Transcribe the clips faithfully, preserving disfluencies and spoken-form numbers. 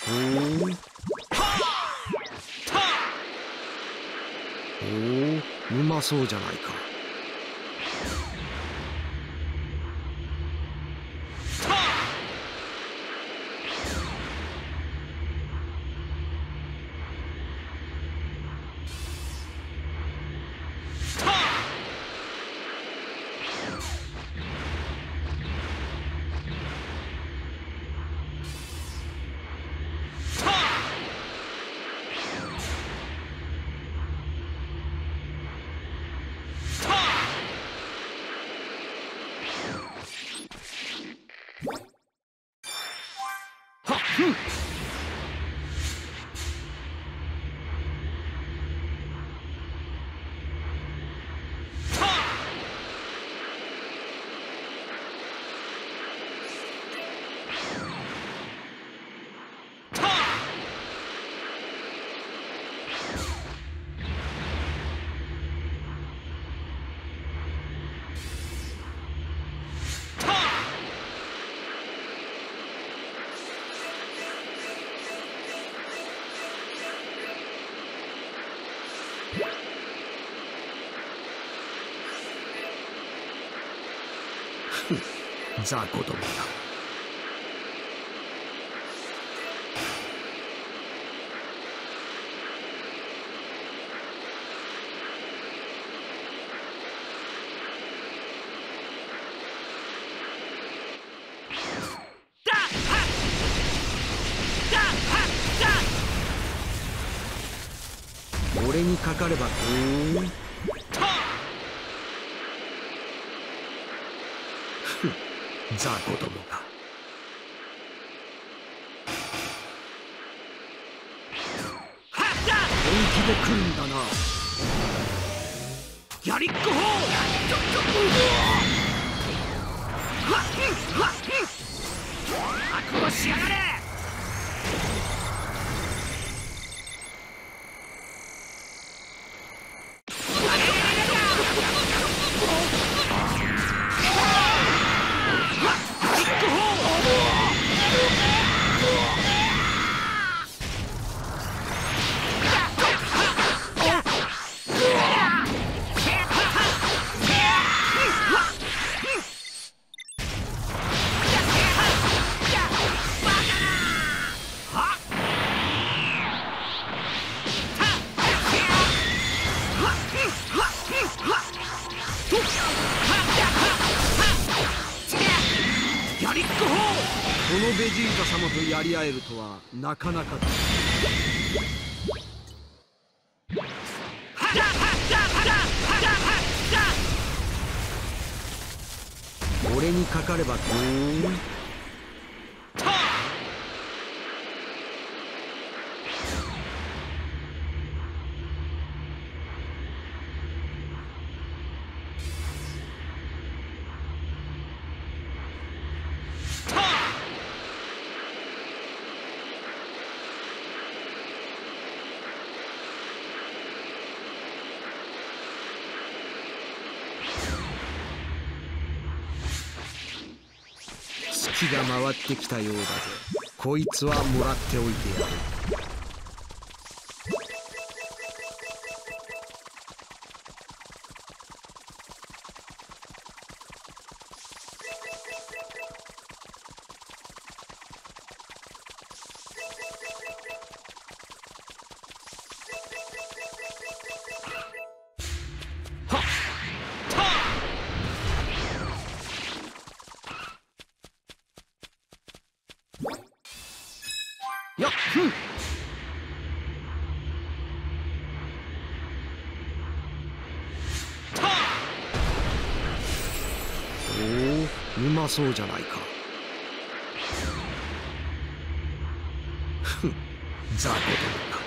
ほう。おお、うまそうじゃないか。雑魚どもだ。俺にかかればこう。雑魚どもが。本気で来るんだな。やりっこほう。覚悟しやがれ。このベジータ様とやり合えるとはなかなかだ。俺にかかればこう。気が回ってきたようだぜ。こいつはもらっておいてやる。よっ、ふん。おお、うまそうじゃないか。ふん、雑魚どもか。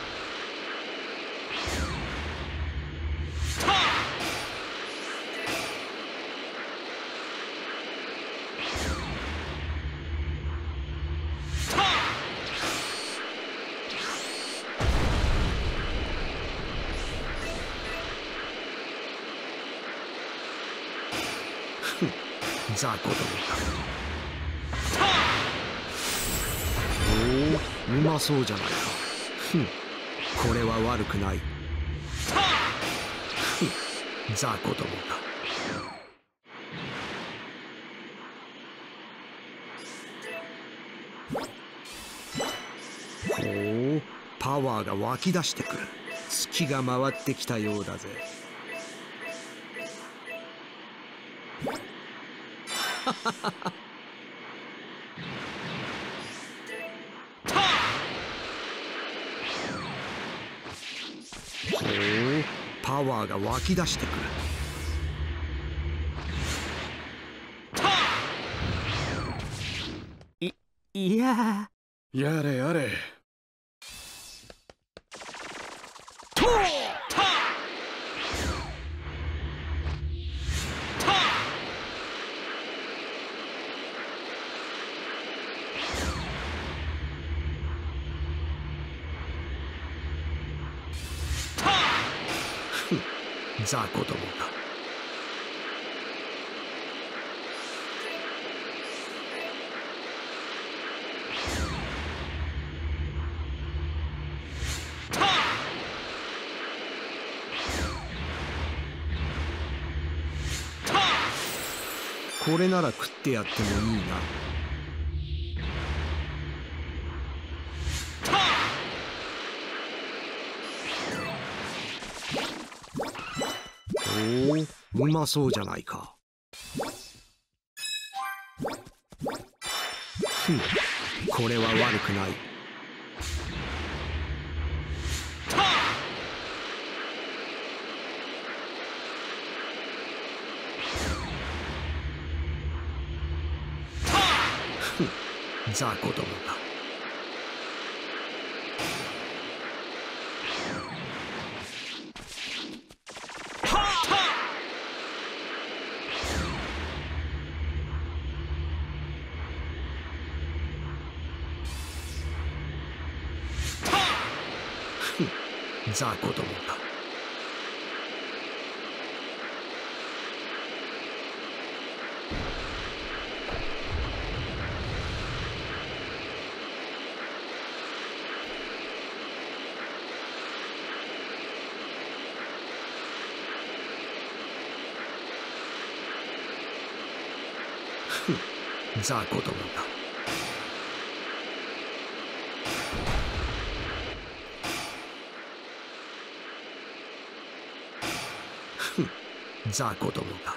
雑魚どもか。おお、うまそうじゃないか。ふん、これは悪くない。ふん、雑魚どもが。ほう、パワーが湧き出してくる。月が回ってきたようだぜ。ほう、パワーが湧き出してくる。い、いややれやれ。 雑魚どもが。これなら食ってやってもいいな。おお、うまそうじゃないか。ふん、これは悪くない。ふん、雑魚どもが。雑魚どもが。ふん、雑魚どもが。ふん、雑魚どもが。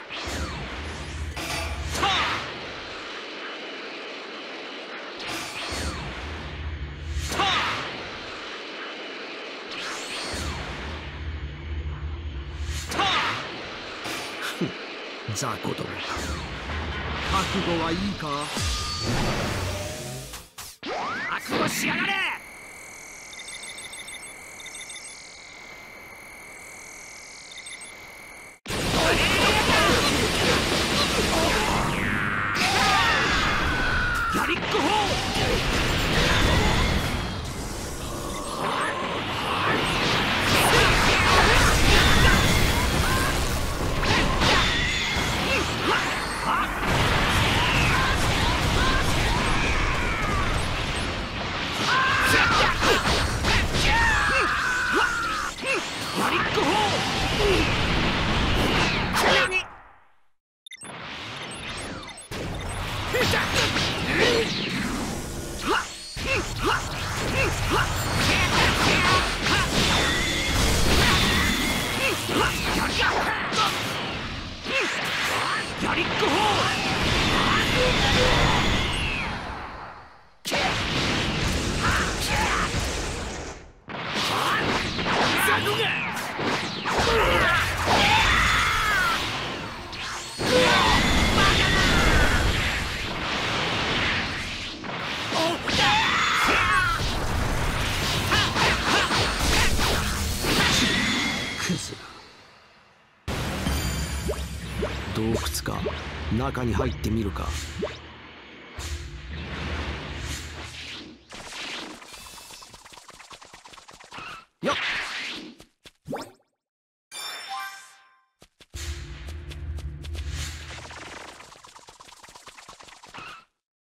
ふん、雑魚どもが。覚悟はいいか。 覚悟しやがれ。やりっこほう。やりっこほう。 洞窟か。中に入ってみるか。